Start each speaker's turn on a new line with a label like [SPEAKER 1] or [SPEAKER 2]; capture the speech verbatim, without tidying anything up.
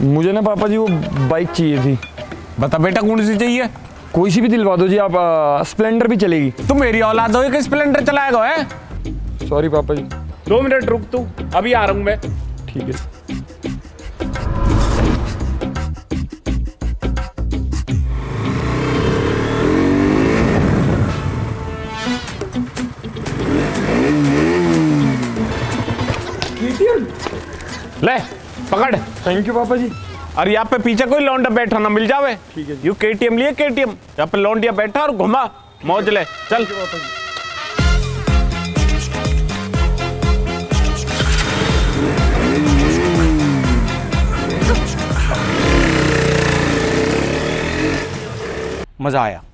[SPEAKER 1] मुझे ना पापा जी वो बाइक चाहिए थी।
[SPEAKER 2] बता बेटा कौन सी चाहिए?
[SPEAKER 1] कोई सी भी दिलवा दो जी आप। स्प्लेंडर भी चलेगी।
[SPEAKER 2] तुम मेरी औलाद हो कि स्प्लेंडर चलाएगा है?
[SPEAKER 1] सॉरी पापा जी।
[SPEAKER 2] दो मिनट रुक तू, अभी आ रहा हूं मैं।
[SPEAKER 1] ठीक है।
[SPEAKER 2] ले पकड़।
[SPEAKER 1] थैंक यू पापा जी।
[SPEAKER 2] और यहाँ पे पीछे कोई लौंडा बैठा ना मिल जावे।
[SPEAKER 1] ठीक है।
[SPEAKER 2] यू केटीएम लिए केटीएम, यहाँ पे लौंडिया बैठा और घुमा मौज ले चल।
[SPEAKER 3] मजा आया।